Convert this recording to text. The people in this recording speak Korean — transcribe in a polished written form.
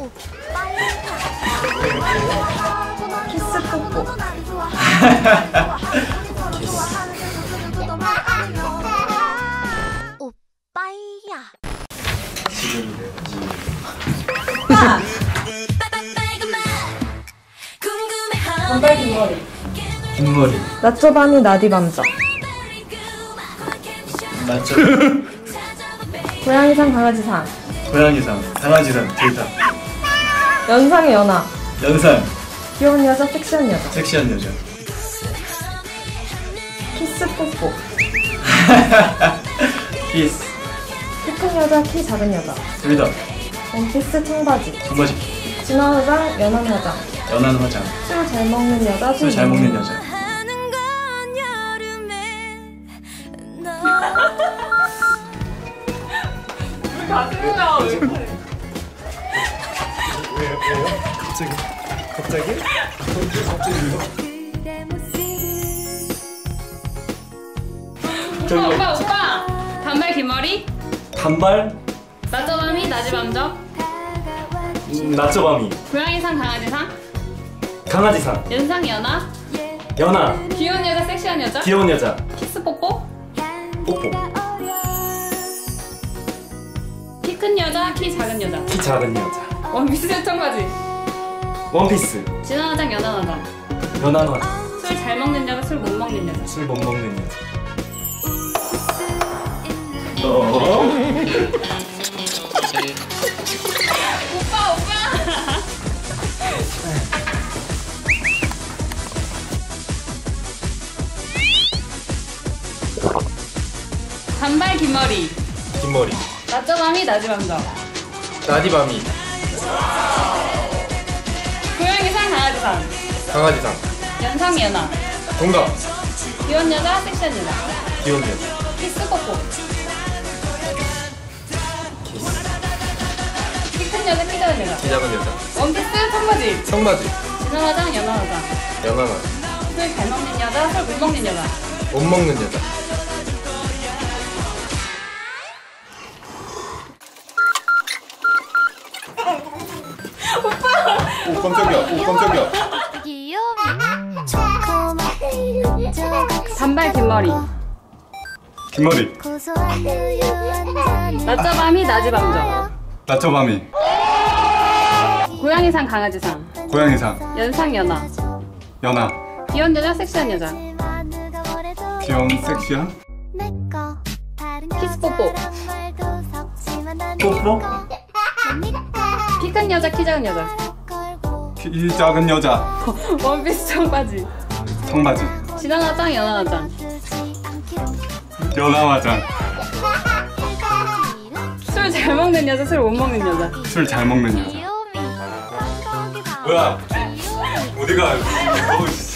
키스 뽀뽀. 오빠야. 지금이래요. 단발 긴머리. 긴머리. 낮저밤이 나디밤저. 맞죠? 고양이상 강아지상. 고양이상, 강아지상, 둘 다. 연상의 연하. 연상, 귀여운 여자, 섹시한 여자. 섹시한 여자. 키스 뽀뽀. 키스, 키 큰 여자, 키 작은 여자. 둘 다. 원피스 청바지. 청바지. 진화 화장, 연한 화장. 연한 화장. 술 잘 먹는 여자, 술 잘 먹는 여자. 왜요? 갑자기? 오빠! 단발 긴머리? 단발? 낮저밤이 나지밤저? 낮저밤이. 고양이상 강아지상? 강아지상. 연상 연하? 연하. 귀여운 여자 섹시한 여자? 귀여운 여자. 키스 뽀뽀? 뽀뽀. 키 큰 여자 키 작은 여자? 키 작은 여자. 원피스 청바지? 원피스. 진한 화장 연한 화장? 연한 화장. 술 잘 먹는 여자 술 못 먹는 여자? 술 못 먹는 여자. 오빠! 단발 긴머리 긴머리. 낮저밤이 나지밤저 나디밤이. 고양이상 강아지상 강아지상. 연상 연하 동갑. 귀여운 여자 섹시한 여자 귀여운 여자. 키스 뽀뽀 키 큰 여자 키 작은 여자 키 작은 여자. 원피스 청바지 청바지. 진한 화장 연한 화장 연한 화장. 술 잘 먹는 여자 술 못 먹는 여자 못 먹는 여자. 오 깜짝이야. 오 깜짝이야. 단발 긴머리 긴머리. 낮저밤이 나지밤저 낮저밤이. 고양이상 강아지상 고양이상. 연상 연하 연하. 귀여운 여자 섹시한 여자 귀여운 섹시한. 키스 뽀뽀 뽀뽀. 키 큰 여자 키 작은 여자 키 작은 여자. 원피스 청바지 청바지. 진한 화장 연한 화장 연하 화장. 술 잘 먹는 여자 술 못 먹는 여자 술 잘 먹는 여자. 뭐야? 어디가?